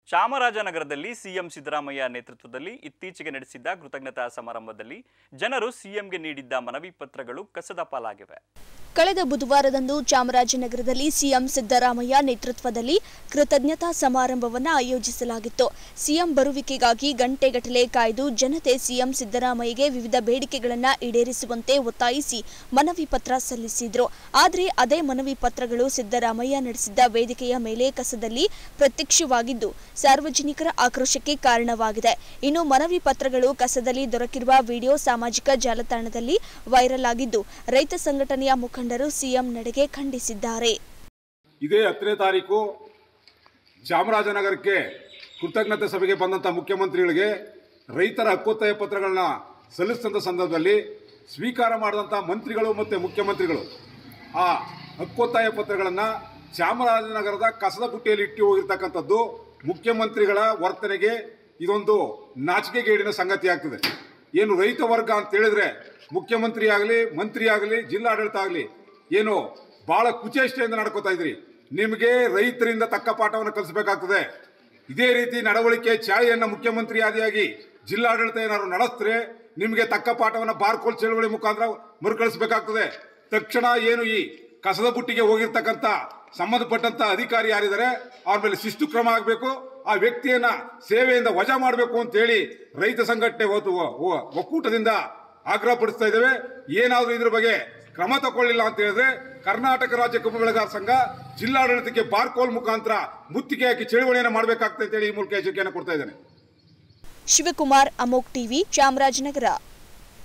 ಚಾಮರಾಜನಗರದಲ್ಲಿ ಸಿಎಂ ಸಿದ್ದರಾಮಯ್ಯ ನೇತೃತ್ವದಲ್ಲಿ ಇತ್ತೀಚೆಗೆ ನಡೆಸಿದ್ದ ಕೃತಜ್ಞತಾ ಸಮಾರಂಭದಲ್ಲಿ ಜನರು ಸಿಎಂಗೆ ನೀಡಿದ್ದ ಮನವಿ ಪತ್ರಗಳು ಕಸದ ಪಾಲಾಗಿವೆ. ಕಳೆದ ಬುಧವಾರದಂದು ಚಾಮರಾಜನಗರದಲ್ಲಿ ಸಿಎಂ ಸಿದ್ದರಾಮಯ್ಯ ನೇತೃತ್ವದಲ್ಲಿ ಕೃತಜ್ಞತಾ ಸಮಾರಂಭವನ್ನು ಆಯೋಜಿಸಲಾಗಿತ್ತು. ಸಿಎಂ ಬರುವಿಕೆಗಾಗಿ ಗಂಟೆಗಟ್ಟಲೆ ಕಾಯ್ದು ಜನತೆ ಸಿಎಂ ಸಿದ್ದರಾಮಯ್ಯಗೆ ವಿವಿಧ ಬೇಡಿಕೆಗಳನ್ನು ಈಡೇರಿಸುವಂತೆ ಒತ್ತಾಯಿಸಿ ಮನವಿ ಪತ್ರ ಸಲ್ಲಿಸಿದ್ರು. ಆದರೆ ಅದೇ ಮನವಿ ಪತ್ರಗಳು ಸಿದ್ದರಾಮಯ್ಯ ನಡೆಸಿದ್ದ ವೇದಿಕೆಯ ಮೇಲೆ ಕಸದಲ್ಲಿ ಪ್ರತ್ಯಕ್ಷವಾಗಿದ್ದು ಸಾರ್ವಜನಿಕರ ಆಕ್ರೋಶಕ್ಕೆ ಕಾರಣವಾಗಿದೆ. ಇನ್ನು ಮನವಿ ಪತ್ರಗಳು ಕಸದಲ್ಲಿ ದೊರಕಿರುವ ವಿಡಿಯೋ ಸಾಮಾಜಿಕ ಜಾಲತಾಣದಲ್ಲಿ ವೈರಲ್ ಆಗಿದ್ದು ರೈತ ಸಂಘಟನೆಯ ಮುಖಂಡರು ಸಿಎಂ ನಡೆಗೆ ಖಂಡಿಸಿದ್ದಾರೆ. ಇದೇ 10ನೇ ತಾರೀಕು ಚಾಮರಾಜನಗರಕ್ಕೆ ಕೃತಜ್ಞತೆ ಸಭೆಗೆ ಬಂದಂಥ ಮುಖ್ಯಮಂತ್ರಿಗಳಿಗೆ ರೈತರ ಹಕ್ಕೊತ್ತಾಯ ಪತ್ರಗಳನ್ನ ಸಲ್ಲಿಸಿದಂಥ ಸಂದರ್ಭದಲ್ಲಿ ಸ್ವೀಕಾರ ಮಾಡಿದಂಥ ಮಂತ್ರಿಗಳು ಮತ್ತು ಮುಖ್ಯಮಂತ್ರಿಗಳು ಆ ಹಕ್ಕೊತ್ತಾಯ ಪತ್ರಗಳನ್ನು ಚಾಮರಾಜನಗರದ ಕಸದ ಬುಟ್ಟಿಯಲ್ಲಿ ಇಟ್ಟು ಹೋಗಿರ್ತಕ್ಕಂಥದ್ದು ಮುಖ್ಯಮಂತ್ರಿಗಳ ವರ್ತನೆಗೆ ಇದೊಂದು ನಾಚಿಕೆಗೇಡಿನ ಸಂಗತಿ ಆಗ್ತದೆ. ಏನು ರೈತ ವರ್ಗ ಅಂತ ಹೇಳಿದ್ರೆ ಮುಖ್ಯಮಂತ್ರಿ ಆಗಲಿ, ಮಂತ್ರಿ ಆಗಲಿ, ಜಿಲ್ಲಾಡಳಿತ ಆಗಲಿ ಏನು ಭಾಳ ಕುಚೇಷ್ಟೆಯಿಂದ ನಡ್ಕೋತಾ ಇದ್ರಿ. ನಿಮಗೆ ರೈತರಿಂದ ತಕ್ಕ ಪಾಠವನ್ನು ಕಲಿಸಬೇಕಾಗ್ತದೆ. ಇದೇ ರೀತಿ ನಡವಳಿಕೆ ಚಾಳಿಯನ್ನು ಮುಖ್ಯಮಂತ್ರಿ ಆದಿಯಾಗಿ ಜಿಲ್ಲಾಡಳಿತ ಏನಾದ್ರು ನಡೆಸಿದ್ರೆ ನಿಮಗೆ ತಕ್ಕ ಪಾಠವನ್ನು ಬಾರ್ಕೋಲ್ ಚಳವಳಿ ಮುಖಾಂತರ ಮರುಕಳಿಸಬೇಕಾಗ್ತದೆ. ತಕ್ಷಣ ಏನು ಈ ಕಸದ ಬುಟ್ಟಿಗೆ ಹೋಗಿರ್ತಕ್ಕಂಥ ಸಂಬಂಧಪಟ್ಟಂತ ಅಧಿಕಾರಿ ಯಾರಿದ್ದಾರೆ ಅವ್ರ ಮೇಲೆ ಶಿಸ್ತು ಕ್ರಮ ಆಗಬೇಕು. ಆ ವ್ಯಕ್ತಿಯನ್ನ ಸೇವೆಯಿಂದ ವಜಾ ಮಾಡಬೇಕು ಅಂತ ಹೇಳಿ ರೈತ ಸಂಘಟನೆ ಒಕ್ಕೂಟದಿಂದ ಆಗ್ರಹ ಪಡಿಸ್ತಾ ಇದ್ದೇವೆ. ಏನಾದರೂ ಇದ್ರ ಬಗ್ಗೆ ಕ್ರಮ ತಗೊಳ್ಳಿಲ್ಲ ಅಂತ ಹೇಳಿದ್ರೆ ಕರ್ನಾಟಕ ರಾಜ್ಯ ಕಬ್ಬು ಬೆಳೆಗಾರ ಸಂಘ ಜಿಲ್ಲಾಡಳಿತಕ್ಕೆ ಬಾರ್ಕೋಲ್ ಮುಖಾಂತರ ಮುತ್ತಿಗೆ ಹಾಕಿ ಚಳವಳಿಯನ್ನು ಮಾಡಬೇಕಾಗ್ತದೆ ಅಂತ ಹೇಳಿ ಈ ಮೂಲಕ ಎಚ್ಚರಿಕೆಯನ್ನು ಕೊಡ್ತಾ ಇದ್ದೇನೆ. ಶಿವಕುಮಾರ್, ಅಮೋಕ್ ಟಿವಿ, ಚಾಮರಾಜನಗರ.